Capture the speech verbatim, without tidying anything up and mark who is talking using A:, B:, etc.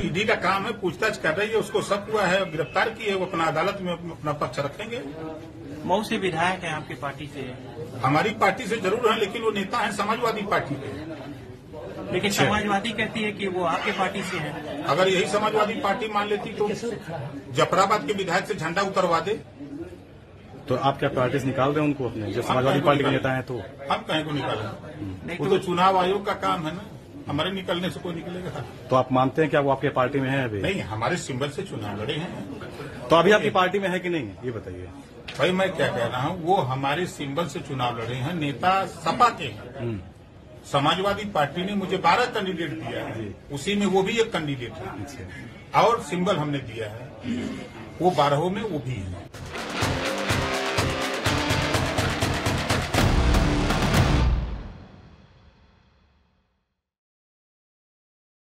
A: ED का काम है, पूछताछ कर रही है, उसको शक हुआ है, गिरफ्तार की है, वो अपना अदालत में अपना पक्ष रखेंगे।
B: मऊ से विधायक है, आपकी पार्टी से?
A: हमारी पार्टी से जरूर है, लेकिन वो नेता है समाजवादी पार्टी के।
B: लेकिन समाजवादी कहती है कि वो आपके पार्टी से है।
A: अगर यही समाजवादी पार्टी मान लेती तो जफराबाद के विधायक से झंडा उतरवा दे।
C: तो आप क्या पार्टी से निकाल रहे हैं उनको अपने, जो समाजवादी पार्टी के नेता हैं? तो हम
A: कहीं को निकालें, वो तो चुनाव आयोग का काम है ना, हमारे निकलने से कोई निकलेगा?
C: तो आप मानते हैं क्या वो आपके पार्टी में है अभी?
A: नहीं, हमारे सिंबल से चुनाव लड़े हैं।
C: तो अभी आपकी पार्टी में है कि नहीं, ये बताइए।
A: भाई मैं क्या कह रहा हूँ, वो हमारे सिंबल से चुनाव लड़े हैं, नेता सपा के हैं। समाजवादी पार्टी ने मुझे बारह कैंडिडेट दिया है, उसी में वो भी एक कैंडिडेट है और सिंबल हमने दिया है, वो बारहों में वो भी है।